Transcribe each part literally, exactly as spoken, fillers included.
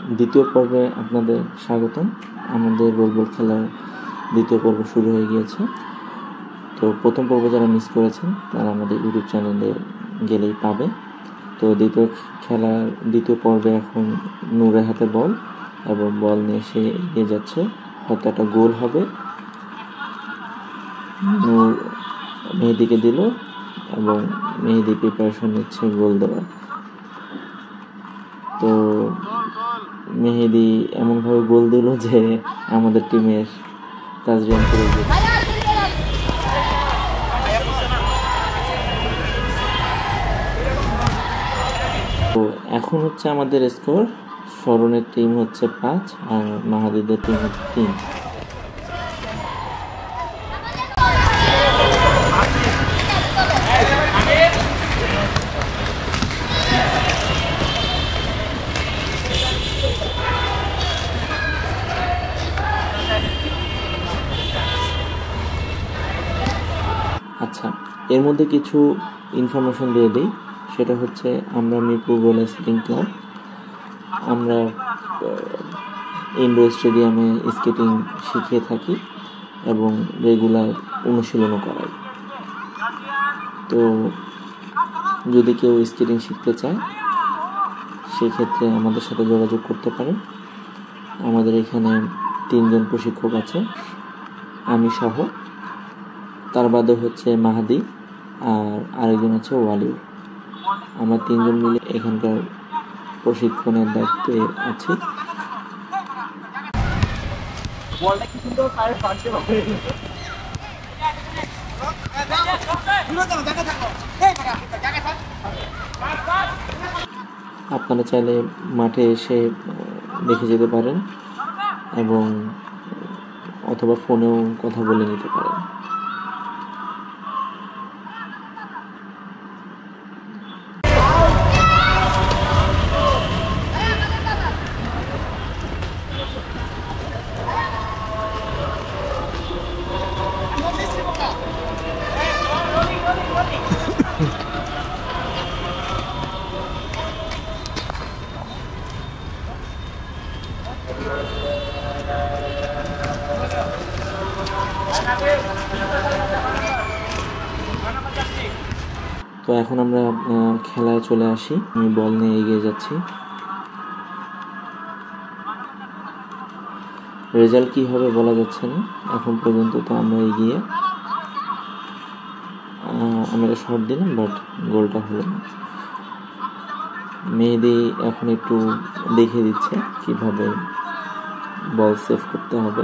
দ্বিতীয় পর্বে আপনাদের স্বাগতম। আমাদের রোল বল খেলার দ্বিতীয় পর্ব শুরু হয়ে গিয়েছে। তো প্রথম পর্ব যারা মিস করেছেন তারা আমাদের ইউটিউব চ্যানেলে গেলেই পাবে। তো দ্বিতীয় খেলার দ্বিতীয় পর্বে এখন নূরের হাতে বল এবং বল নিয়ে সে এগিয়ে যাচ্ছে, হয়তো একটা গোল হবে। নূর মেহেদিকে দিল এবং মেহেদি প্রিপারেশন নিচ্ছে গোল দেওয়ার। তো মেহেদি এমনভাবে গোল দিল যে আমাদের টিমের তাজরিয়ান করে গিয়েছে। তো এখন হচ্ছে আমাদের স্কোর, স্মরণের টিম হচ্ছে পাঁচ আর মাহাদিদের টিম হচ্ছে তিন। আচ্ছা, এর মধ্যে কিছু ইনফরমেশন দিয়ে দিই। সেটা হচ্ছে আমরা মিরপুর রোলার স্কেটিং ক্লাব, আমরা ইনডোর স্টেডিয়ামে স্কেটিং শিখিয়ে থাকি এবং রেগুলার অনুশীলনও করাই। তো যদি কেউ স্কেটিং শিখতে চায় সেক্ষেত্রে আমাদের সাথে যোগাযোগ করতে পারেন। আমাদের এখানে তিনজন প্রশিক্ষক আছে, আমি সহ, তার বাদে হচ্ছে মাহাদি আর আরেকজন আছে ওয়ালিউ। আমরা তিনজন মিলে এখানকার প্রশিক্ষণের দায়িত্বে আছি। আপনারা চাইলে মাঠে এসে দেখে যেতে পারেন এবং অথবা ফোনেও কথা বলে নিতে পারেন। তো এখন আমরা খেলায় চলে আসি। আমি বল নিয়ে এগিয়ে যাচ্ছি। রেজাল্ট কি হবে বলা যাচ্ছে না এখন পর্যন্ত। তো আমরা এগিয়ে, আমরা শট দিলাম বাট গোলটা হলো না। মেহেদি এখন একটু দেখিয়ে দিচ্ছে কিভাবে বল সেভ করতে হবে।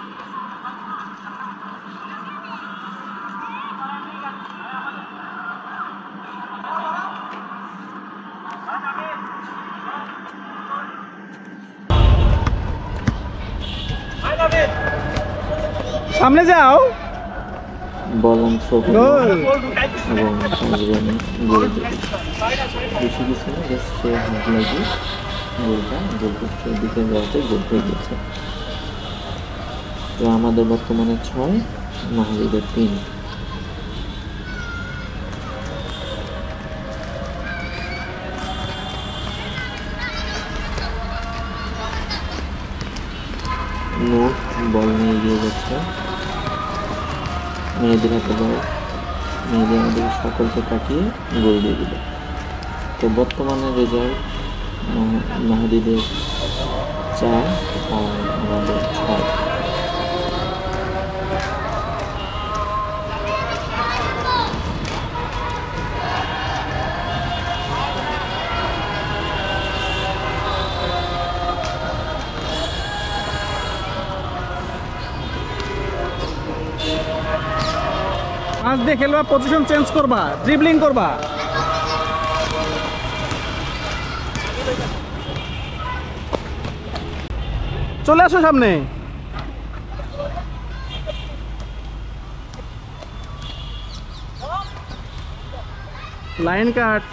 সামনে যাও, বল অন থ্রো এবং তাজরিয়ান গোল দেবে। বেশি কিছু না, জাস্ট সে হাত লাগিয়ে গোলটা গোল পোস্টের দিকে যাওয়াতে গোল হয়ে গেছে। তো আমাদের বর্তমানে ছয়, মাহাদিদের তিন। নূর বল নিয়ে এগিয়ে যাচ্ছে, মেহেদির হাতে বল। মেহেদি আমাদের সকলকে কাটিয়ে গোল দিয়ে দিল। তো বর্তমানে রেজাল্ট মাহাদিদের চার আর আমাদের ছয়। পাঁচ দিয়ে খেলবা, পজিশন চেঞ্জ করবা, ড্রিবলিং করবা। চলে আসো সামনে। Line cut.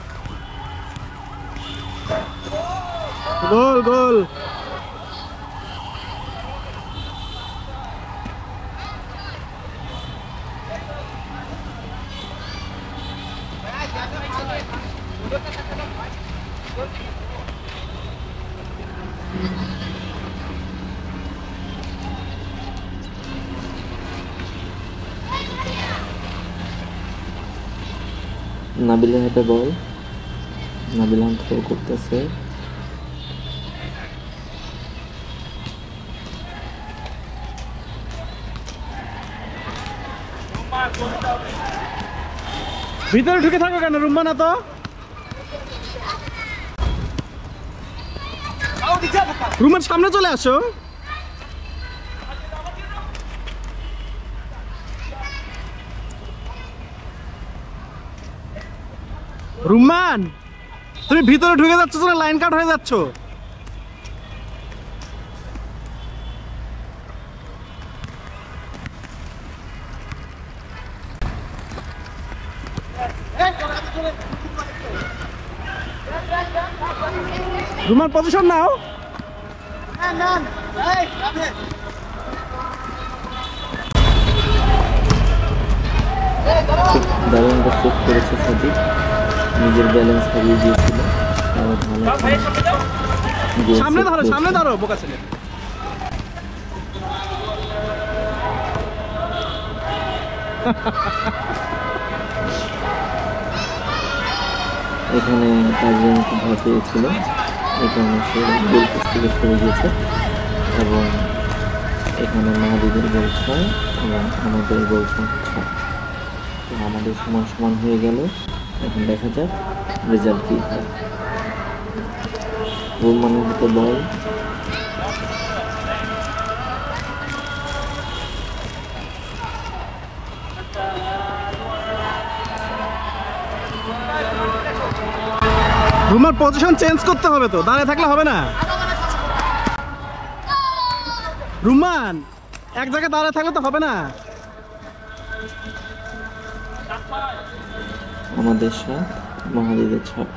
গোল গোল। নাবিলের হাতে বল, নাবিল হাম থ্রো করতেছে। ভিতরে ঢুকে থাকো কেন রুম্মানা? তো রুমের সামনে চলে আসো। রুম্মান, তুমি ভিতরে ঢুকে যাচ্ছ না লাইন কাট হয়ে যাচ্ছ? রুম্মান পজিশন নাও। দারুণটা সেভ করেছে সাদিক, নিজের ব্যালেন্স হারিয়ে দিয়েছিল। সামনে ধরো, সামনে ধরো বোকা ছেলে। এখানে তাজিম খুব ভয় পেয়েছিল, এই কারণে সে গোল পোস্ট থেকে সরে গিয়েছে এবং এখানে মাহাদিদের গোল ছয় এবং আমাদের গোল সংখ্যা ছয়। তো আমাদের সমান সমান হয়ে গেল। এখন দেখা যাক রেজাল্ট কী হয়। রুম্মানের হাতে বল, রুমার পজিশন চেঞ্জ করতে হবে, তো দাঁড়িয়ে থাকলে হবে না। রুমান এক জায়গায় দাঁড়িয়ে থাকলে তো হবে না। আমাদের সাত, মাহাদিদের ছয়।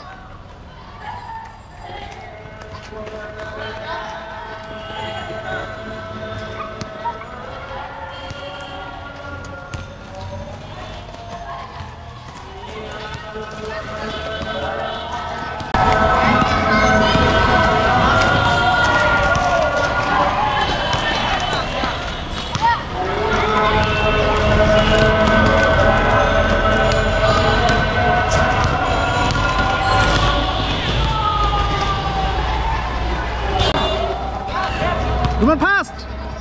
রুমান ফাস্ট।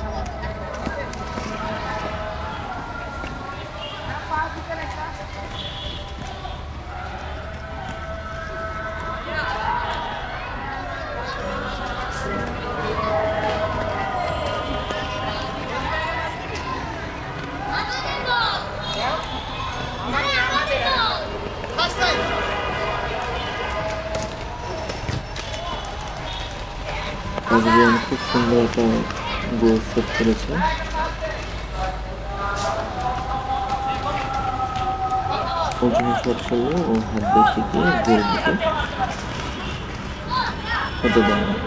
তাজরিয়ান খুব সুন্দর একটা গোল সেট করেছে। প্রথম শট করলো ও হাত দেখিয়ে দিয়ে গোল দিতে হতে দেয় না।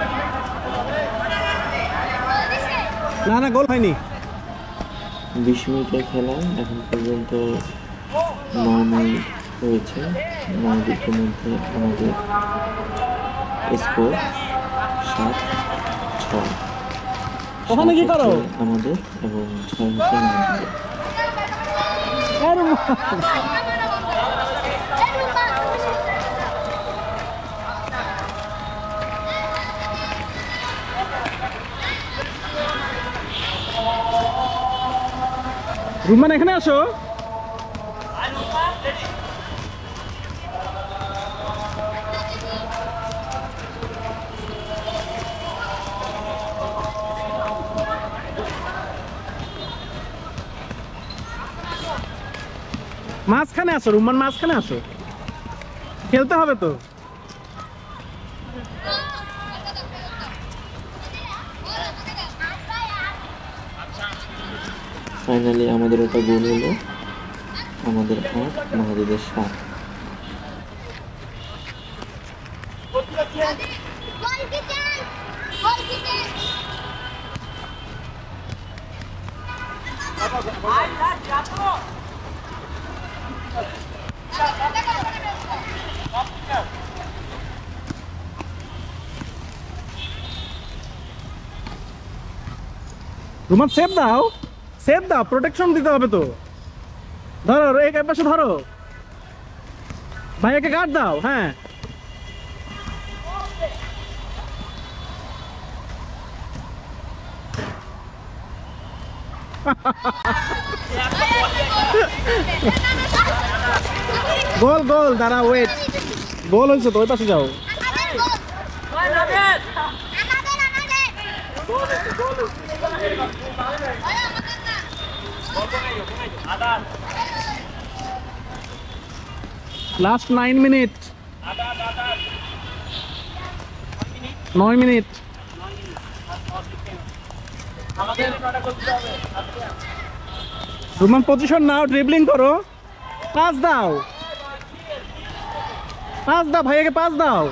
না না গোল হয়নি। বিশ মিনিটের খেলা, এখন পর্যন্ত নয় মিনিট হয়েছে। নয় দিকের মধ্যে আমাদের স্কোর সাত ছয়। ওখানে কি করো? আমাদের এবং ছয় হচ্ছে আমাদের। রুমান এখানে আসো। মাঝখানে আসো রুমান, মাঝখানে আসো, খেলতে হবে তো। ফাইনালি আমাদের একটা গোল হলো, আমাদের আট, মাহাদিদের সাত। রুমান সেফ দাও, সেফ দাও, প্রোটেকশন দিতে হবে তো। ধরো এই পাশে ধরো, ভাইয়াকে গার্ড দাও। হ্যাঁ গোল গোল, দাঁড়া ওয়েট, গোল হয়েছে তো, ওই পাশে যাও। লাস্ট নাইন মিনিট, নয় মিনিট। রুমান পজিশন নাও, ড্রিবলিং করো, পাস দাও, পাস দাও, ভাইয়াকে পাস দাও।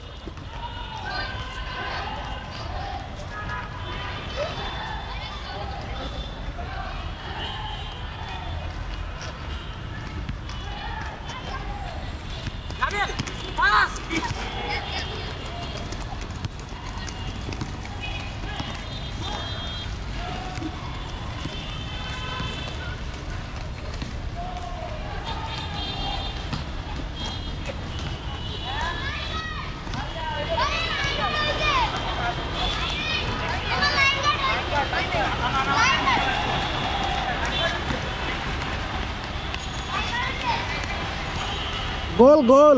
গোল গোল।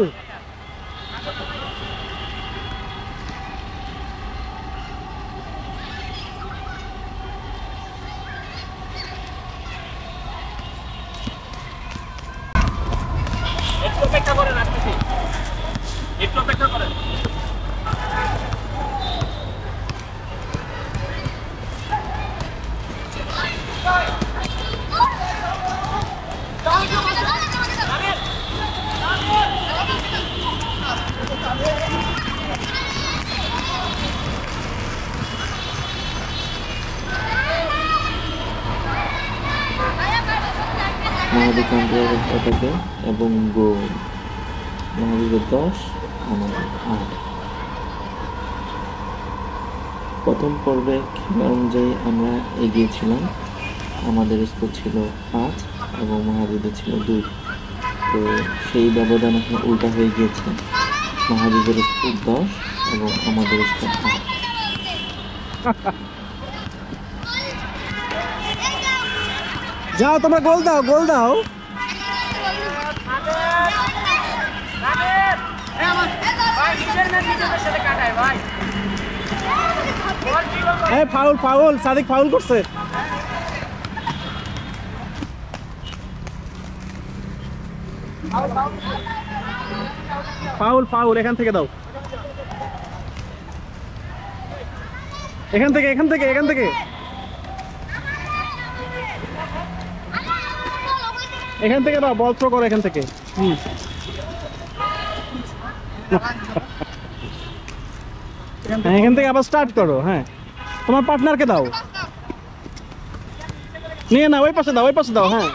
একটু অপেক্ষা করেন, আসতেছি, একটু অপেক্ষা করেন। মাহাদি কাউন্টারের পতাকা এবং গোল। মাহাদিদের দশ, আমাদের আট। প্রথম পর্বে খেলা অনুযায়ী আমরা এগিয়েছিলাম, আমাদের স্কোর ছিল পাঁচ এবং মাহাদিদের ছিল দুই। তো সেই ব্যবধান এখন উল্টা হয়ে গিয়েছে, মাহাদিদের স্কোর দশ এবং আমাদের স্কোর আট। যাও তোমরা, গোল দাও, গোল দাও। এই ফাউল, ফাউল, সাদিক ফাউল করছে। ফাউল, ফাউল, এখান থেকে দাও, এখান থেকে, এখান থেকে, এখান থেকে, এখান থেকে দাও, বল থ্রো করো এখান থেকে। হুম এখান থেকে আবার স্টার্ট করো। হ্যাঁ তোমার পার্টনারকে দাও, নিয়ে না, ওই পাশে দাও, ওই পাশে দাও। হ্যাঁ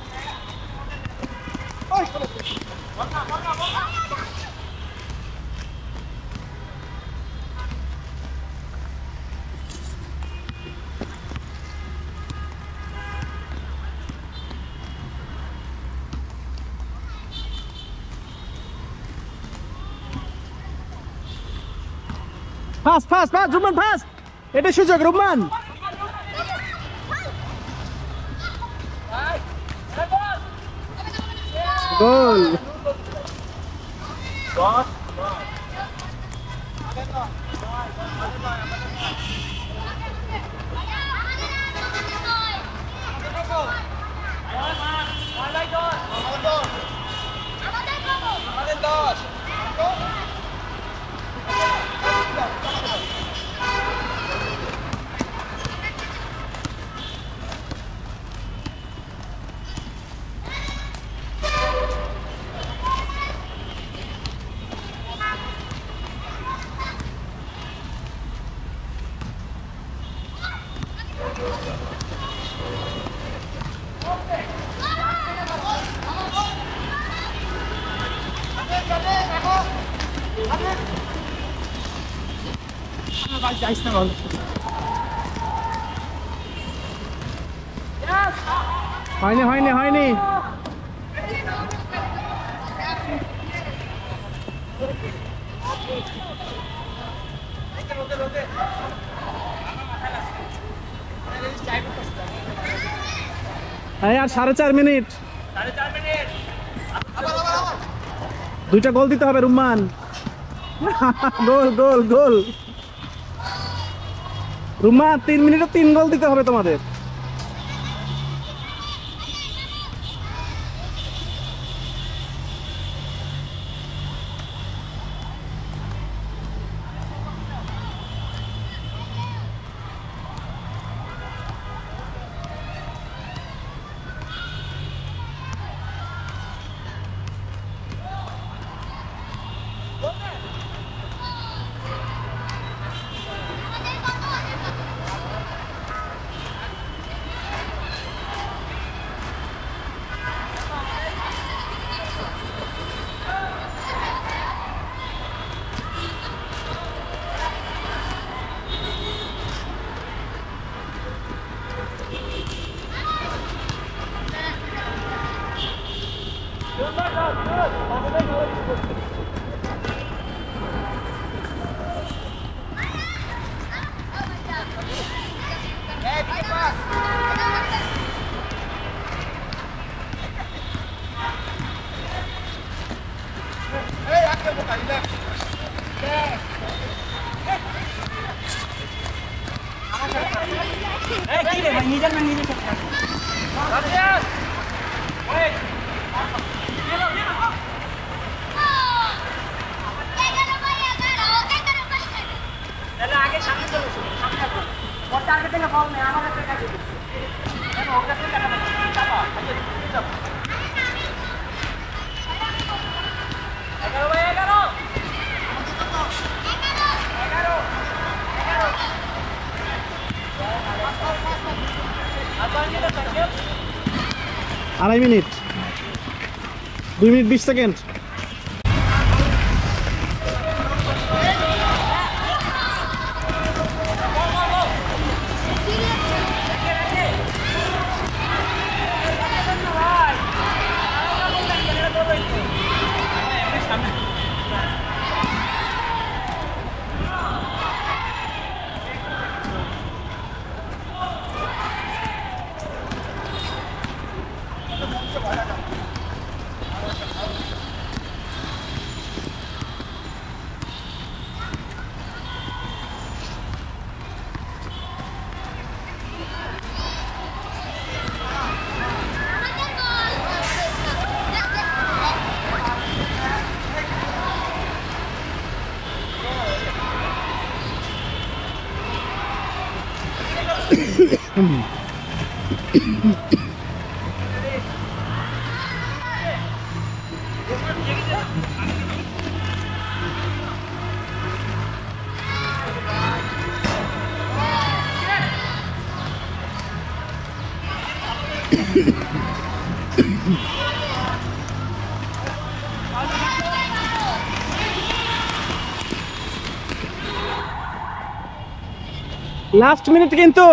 fast fast fast, Ruman fast, এটা সুযোগ রুমান। গোল। হয়নি হয়নি হয়নি হ্যাঁ আর সাড়ে চার মিনিট দুইটা গোল দিতে হবে রুম্মান গোল গোল গোল রুম্মান তিন মিনিটে তিন গোল দিতে হবে তোমাদের আড়াই মিনিট দুই মিনিট বিশ সেকেন্ড লাস্ট মিনিট কিন্তু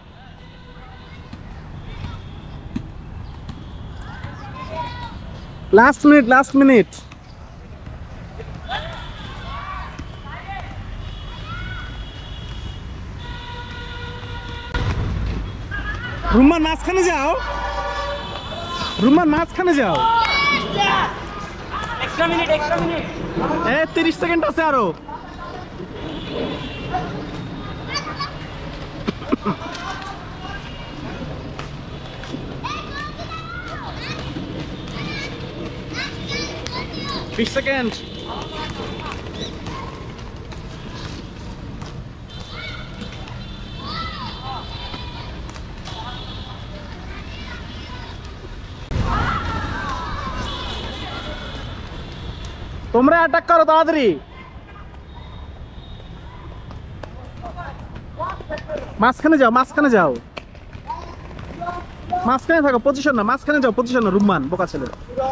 last minute last minute Rumman মাঝখানে যাও রুম্মান মাঝখানে যাও এক্সট্রা মিনিট এক্সট্রা মিনিট এ তিরিশ সেকেন্ড আছে আরো বিশ সেকেন্ড তোমরা অ্যাটাক করো তাড়াতাড়ি মাঝখানে যাও মাঝখানে যাও মাঝখানে থাকো পজিশন না মাঝখানে যাও পজিশন না রুম্মান বোকা ছেলে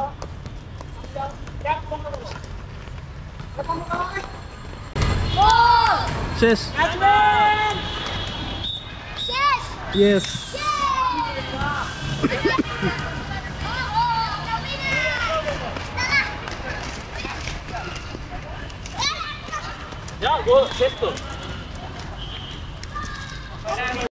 শেষ ইয়েস যাও গো শেষ তো